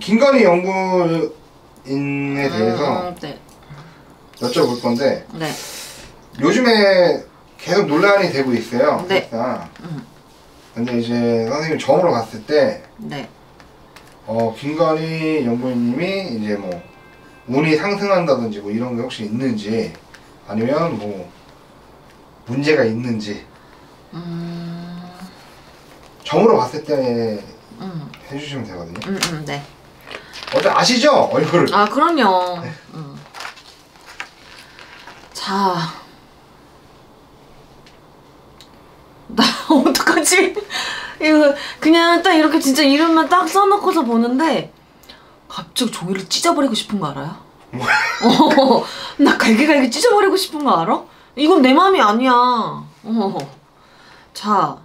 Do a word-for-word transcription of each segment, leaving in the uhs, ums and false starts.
김건희 연구인에 대해서 음, 네. 여쭤볼 건데 네. 요즘에 계속 논란이 되고 있어요. 네. 음. 근데 이제 선생님 점으로 갔을 때 네. 어, 김건희 연구인님이 이제 뭐 운이 상승한다든지 뭐 이런 게 혹시 있는지 아니면 뭐 문제가 있는지 음. 점으로 봤을 때 음. 해주시면 되거든요. 음, 음, 네. 어제 아시죠? 얼굴을. 아, 그럼요. 네. 음. 자. 나 어떡하지? 이거 그냥 딱 이렇게 진짜 이름만 딱 써놓고서 보는데 갑자기 종이를 찢어버리고 싶은 거 알아요? 어, 나 갈기갈기 찢어버리고 싶은 거 알아? 이건 내 맘이 아니야. 어. 자,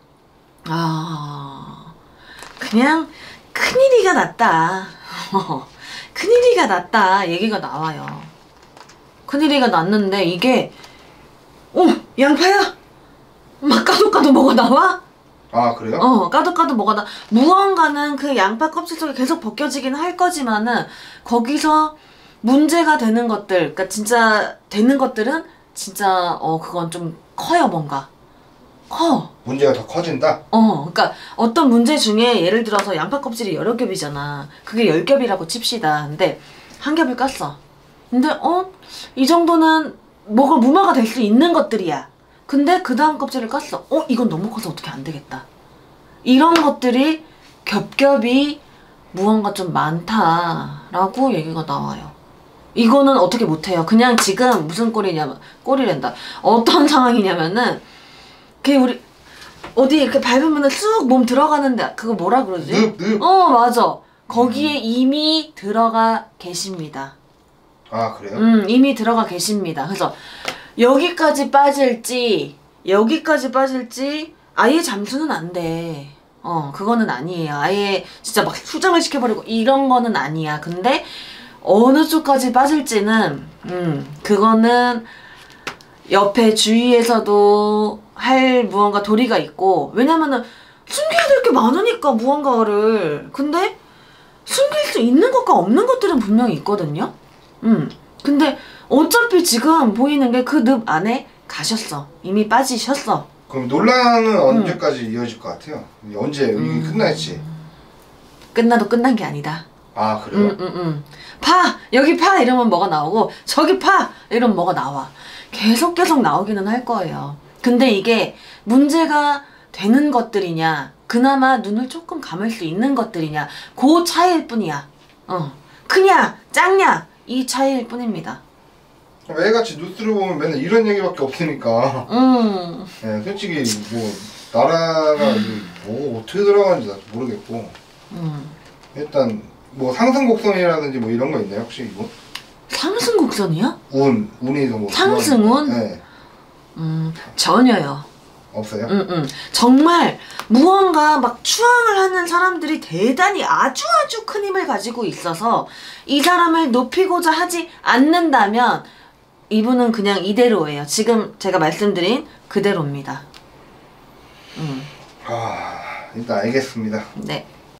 아, 그냥 큰일이가 났다. 큰일이가 났다 얘기가 나와요. 큰일이가 났는데 이게 어, 양파야? 막 까도 까도 뭐가 나와? 아 그래요? 어, 까도 까도 뭐가 나. 무언가는 그 양파 껍질 속에 계속 벗겨지긴 할 거지만은 거기서 문제가 되는 것들, 그러니까 진짜 되는 것들은 진짜 어 그건 좀 커요. 뭔가 커. 문제가 더 커진다? 어, 그러니까 어떤 문제 중에 예를 들어서 양파 껍질이 여러 겹이잖아. 그게 열 겹이라고 칩시다. 근데 한 겹을 깠어. 근데 어? 이 정도는 뭐가 무마가 될 수 있는 것들이야. 근데 그 다음 껍질을 깠어. 어? 이건 너무 커서 어떻게 안 되겠다. 이런 것들이 겹겹이 무언가 좀 많다라고 얘기가 나와요. 이거는 어떻게 못해요. 그냥 지금 무슨 꼴이냐면, 꼴이란다. 어떤 상황이냐면은, 그 우리, 어디 이렇게 밟으면은 쑥 몸 들어가는데, 그거 뭐라 그러지? 늪, 늪. 어, 맞아. 거기에 이미 들어가 계십니다. 아 그래요? 음, 이미 들어가 계십니다. 그래서 여기까지 빠질지, 여기까지 빠질지, 아예 잠수는 안 돼. 어, 그거는 아니에요. 아예 진짜 막 수정을 시켜버리고 이런 거는 아니야. 근데 어느 쪽까지 빠질지는, 음, 그거는 옆에 주위에서도 할 무언가 도리가 있고, 왜냐면은 숨겨야 될 게 많으니까, 무언가를. 근데 숨길 수 있는 것과 없는 것들은 분명히 있거든요? 음. 근데 어차피 지금 보이는 게 그 늪 안에 가셨어. 이미 빠지셨어. 그럼 논란은 언제까지 이어질 것 같아요? 언제 이게 음. 끝날지? 끝나도 끝난 게 아니다. 아 그래요? 음, 음, 음. 파! 여기 파! 이러면 뭐가 나오고, 저기 파! 이러면 뭐가 나와. 계속 계속 나오기는 할 거예요. 근데 이게 문제가 되는 것들이냐, 그나마 눈을 조금 감을 수 있는 것들이냐, 그 차이일 뿐이야. 어. 크냐, 작냐, 이 차이일 뿐입니다. 매일같이 뉴스를 보면 맨날 이런 얘기밖에 없으니까 음. 네, 솔직히 뭐 나라가 뭐 어떻게 들어가는지 나도 모르겠고 음. 일단 뭐 상승 곡선이라든지 뭐 이런 거 있나요 혹시 이거? 상승 곡선이야? 운, 운이 뭐 상승운? 네. 음, 전혀요. 없어요? 음, 음. 정말 무언가 막 추앙을 하는 사람들이 대단히 아주 아주 큰 힘을 가지고 있어서 이 사람을 높이고자 하지 않는다면 이분은 그냥 이대로예요. 지금 제가 말씀드린 그대로입니다. 음. 아, 일단 알겠습니다. 네.